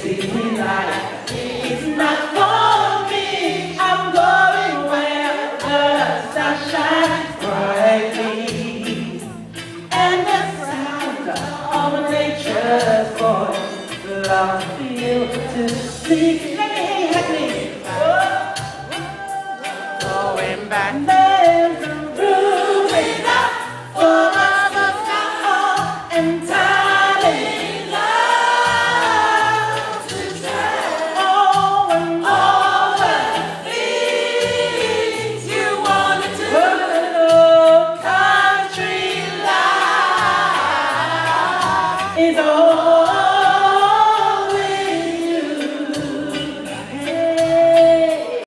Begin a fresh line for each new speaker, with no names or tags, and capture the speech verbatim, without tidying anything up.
city light. It's not for me. I'm going where the sun shines brightly, and the sound of nature's voice allows you to speak.